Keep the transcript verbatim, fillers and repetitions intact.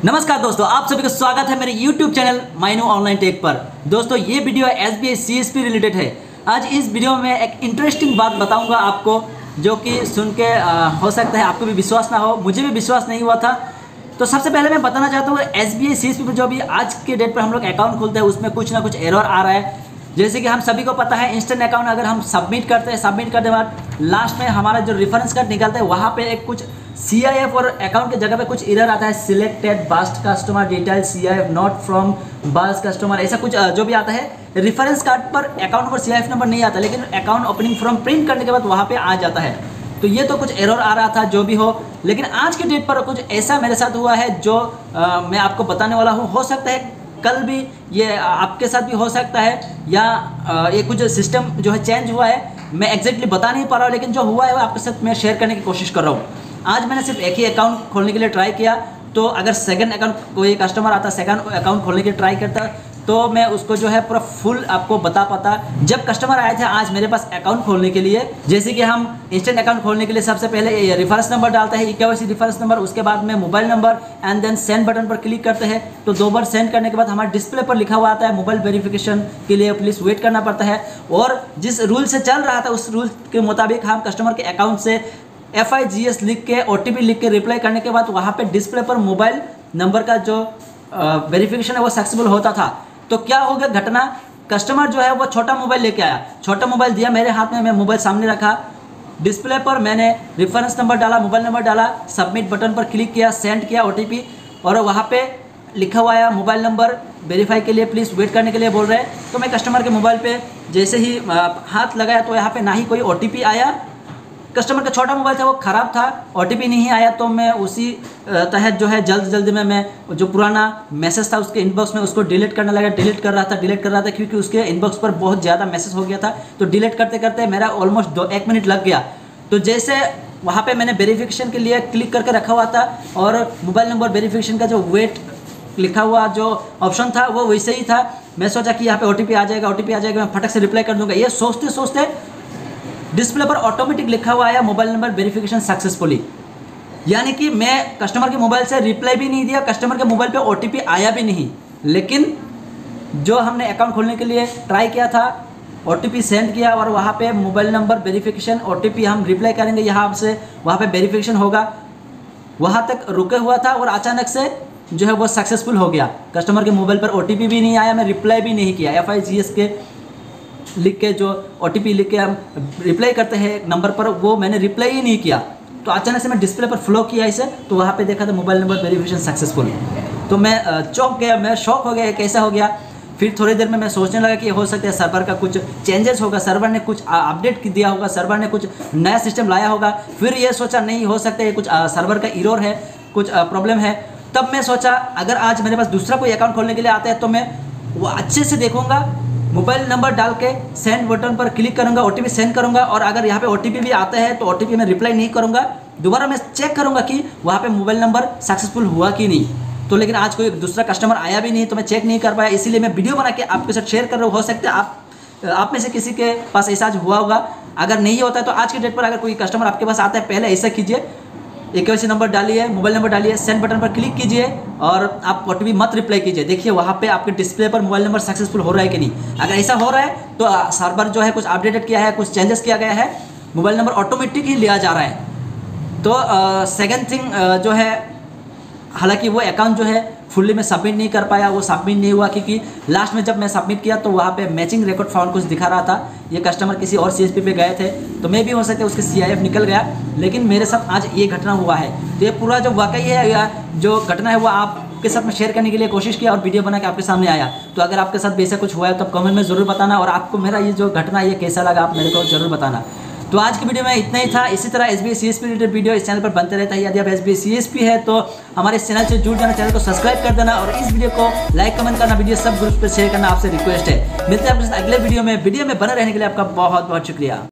नमस्कार दोस्तों, आप सभी का स्वागत है मेरे YouTube चैनल माइनू ऑनलाइन टेक पर। दोस्तों ये video S B I C S P related है। आज इस वीडियो में एक इंटरेस्टिंग बात बताऊंगा आपको, जो कि सुन के आ, हो सकता है आपको भी विश्वास ना हो, मुझे भी विश्वास नहीं हुआ था। तो सबसे पहले मैं बताना चाहता हूँ S B I C S P पर जो अभी आज के डेट पर हम लोग अकाउंट खोलते हैं उसमें कुछ ना कुछ एरर आ रहा है। जैसे कि हम सभी को पता है इंस्टेंट अकाउंट अगर हम सबमिट करते हैं, सबमिट करने के बाद लास्ट में हमारा जो रेफरेंस कार्ड निकलता है वहाँ पे एक कुछ सी आई एफ और अकाउंट की जगह पे कुछ एरर आता है, selected base customer detail C I F not from base customer, ऐसा कुछ जो भी आता है। रेफरेंस कार्ड पर अकाउंट पर सी आई एफ नंबर नहीं आता, लेकिन अकाउंट ओपनिंग फॉर्म प्रिंट करने के बाद वहाँ पे आ जाता है। तो ये तो कुछ एरर आ रहा था जो भी हो, लेकिन आज के डेट पर कुछ ऐसा मेरे साथ हुआ है जो आ, मैं आपको बताने वाला हूँ। हो सकता है कल भी ये आपके साथ भी हो सकता है, या आ, ये कुछ सिस्टम जो है चेंज हुआ है, मैं एग्जैक्टली बता नहीं पा रहा हूँ, लेकिन जो हुआ है वो आपके साथ मैं शेयर करने की कोशिश कर रहा हूँ। आज मैंने सिर्फ एक ही अकाउंट खोलने के लिए ट्राई किया, तो अगर सेकंड अकाउंट कोई कस्टमर आता, सेकंड अकाउंट खोलने के लिए ट्राई करता, तो मैं उसको जो है पूरा फुल आपको बता पाता। जब कस्टमर आए थे आज मेरे पास अकाउंट खोलने के लिए, जैसे कि हम इंस्टेंट अकाउंट खोलने के लिए सबसे पहले रेफरेंस नंबर डालते हैं, ई के वाई सी रेफरेंस नंबर, उसके बाद में mobile number and then send button पर क्लिक करते हैं। तो दो बार सेंड करने के बाद हमारे डिस्प्ले पर लिखा हुआ आता है मोबाइल वेरिफिकेशन के लिए प्लीज़ वेट करना पड़ता है। और जिस रूल से चल रहा था उस रूल के मुताबिक हम कस्टमर के अकाउंट से एफ आई जी एस लिख के ओ टी पी लिख के रिप्लाई करने के बाद वहाँ पे डिस्प्ले पर मोबाइल नंबर का जो वेरिफिकेशन है वो सक्सेसफुल होता था। तो क्या हो गया घटना, कस्टमर जो है वो छोटा मोबाइल लेके आया, छोटा मोबाइल दिया मेरे हाथ में, मैं मोबाइल सामने रखा, डिस्प्ले पर मैंने रेफरेंस नंबर डाला, मोबाइल नंबर डाला, सबमिट बटन पर क्लिक किया, सेंड किया ओ टी पी, और वहाँ पे लिखा हुआ है मोबाइल नंबर वेरीफाई के लिए प्लीज़ वेट करने के लिए बोल रहे हैं। तो मैं कस्टमर के मोबाइल पे जैसे ही हाथ लगाया तो यहाँ पे ना ही कोई ओ टी पी आया, कस्टमर का छोटा मोबाइल था वो ख़राब था, ओ टी पी नहीं आया। तो मैं उसी तहत जो है जल्द जल्दी में मैं जो पुराना मैसेज था उसके इनबॉक्स में उसको डिलीट करने लगा, डिलीट कर रहा था डिलीट कर रहा था क्योंकि उसके इनबॉक्स पर बहुत ज़्यादा मैसेज हो गया था। तो डिलीट करते करते मेरा ऑलमोस्ट दो एक मिनट लग गया। तो जैसे वहाँ पे मैंने वेरिफिकेशन के लिए क्लिक करके रखा हुआ था और मोबाइल नंबर वेरिफिकेशन का जो वेट लिखा हुआ जो ऑप्शन था वो वैसे ही था। मैं सोचा कि यहाँ पे ओ टी पी आ जाएगा, ओ टी पी आ जाएगा, मैं फटक से रिप्लाई कर दूँगा। ये सोचते सोचते डिस्प्ले पर ऑटोमेटिक लिखा हुआ आया मोबाइल नंबर वेरिफिकेशन सक्सेसफुली, यानी कि मैं कस्टमर के मोबाइल से रिप्लाई भी नहीं दिया, कस्टमर के मोबाइल पे ओ टी पी आया भी नहीं, लेकिन जो हमने अकाउंट खोलने के लिए ट्राई किया था ओ टी पी सेंड किया और वहाँ पे mobile number verification O T P हम रिप्लाई करेंगे, यहाँ से वहाँ पे वेरिफिकेशन होगा, वहाँ तक रुके हुआ था और अचानक से जो है वो सक्सेसफुल हो गया। कस्टमर के मोबाइल पर ओ टी पी भी नहीं आया, मैं रिप्लाई भी नहीं किया, एफ आई जी एस के लिख के जो ओ टी पी लिख के हम रिप्लाई करते हैं नंबर पर, वो मैंने रिप्लाई ही नहीं किया। तो अचानक से मैं डिस्प्ले पर फ्लो किया इसे, तो वहाँ पे देखा था मोबाइल नंबर वेरिफिकेशन सक्सेसफुल। तो मैं चौंक गया, मैं शॉक हो गया, कैसा हो गया। फिर थोड़ी देर में मैं सोचने लगा कि हो सकता है सर्वर का कुछ चेंजेस होगा, सर्वर ने कुछ अपडेट दिया होगा, सर्वर ने कुछ नया सिस्टम लाया होगा। फिर ये सोचा नहीं हो सकता है कुछ सर्वर का एरर है, कुछ प्रॉब्लम है। तब मैं सोचा अगर आज मेरे पास दूसरा कोई अकाउंट खोलने के लिए आता है तो मैं वो अच्छे से देखूंगा, मोबाइल नंबर डाल के सेंड बटन पर क्लिक करूंगा, ओ टी पी सेंड करूंगा, और अगर यहाँ पे ओ टी पी भी आता है तो ओ टी पी में रिप्लाई नहीं करूंगा, दोबारा मैं चेक करूंगा कि वहाँ पे मोबाइल नंबर सक्सेसफुल हुआ कि नहीं। तो लेकिन आज कोई दूसरा कस्टमर आया भी नहीं तो मैं चेक नहीं कर पाया, इसीलिए मैं वीडियो बना के आपके साथ शेयर कर रहा हूँ। हो सकता है आप आप में से किसी के पास ऐसा हुआ होगा, अगर नहीं होता है तो आज के डेट पर अगर कोई कस्टमर आपके पास आता है पहले ऐसा कीजिए, A K Y C number डालिए, मोबाइल नंबर डालिए, सेंड बटन पर क्लिक कीजिए और आप ओ टी पी मत रिप्लाई कीजिए। देखिए वहाँ पे आपके डिस्प्ले पर मोबाइल नंबर सक्सेसफुल हो रहा है कि नहीं। अगर ऐसा हो रहा है तो सर्वर जो है कुछ अपडेटेड किया है, कुछ चेंजेस किया गया है, मोबाइल नंबर ऑटोमेटिक ही लिया जा रहा है। तो सेकेंड थिंग जो है, हालांकि वो अकाउंट जो है फुल्ली में सबमिट नहीं कर पाया, वो सबमिट नहीं हुआ क्योंकि लास्ट में जब मैं सबमिट किया तो वहाँ पे मैचिंग रिकॉर्ड फाउंड कुछ दिखा रहा था। ये कस्टमर किसी और सी एस पी पे गए थे, तो मैं भी हो सकता है उसके सी आई एफ निकल गया, लेकिन मेरे साथ आज ये घटना हुआ है। तो ये पूरा जो वाकई है या जो घटना है वो आपके साथ में शेयर करने के लिए कोशिश किया और वीडियो बना के आपके सामने आया। तो अगर आपके साथ भी ऐसा कुछ हुआ है तो आप कमेंट में ज़रूर बताना, और आपको मेरा ये जो घटना ये कैसा लगा आप मेरे को जरूर बताना। तो आज की वीडियो में इतना ही था। इसी तरह S B I C S P related video इस चैनल पर बनते रहता है। यदि आप S B I C S P है तो हमारे इस चैनल से जुड़ जाना, चैनल को सब्सक्राइब कर देना और इस वीडियो को लाइक कमेंट करना, वीडियो सब ग्रुप पर शेयर करना आपसे रिक्वेस्ट है। मिलते हैं आपके साथ अगले वीडियो में। वीडियो में बने रहने के लिए आपका बहुत बहुत शुक्रिया।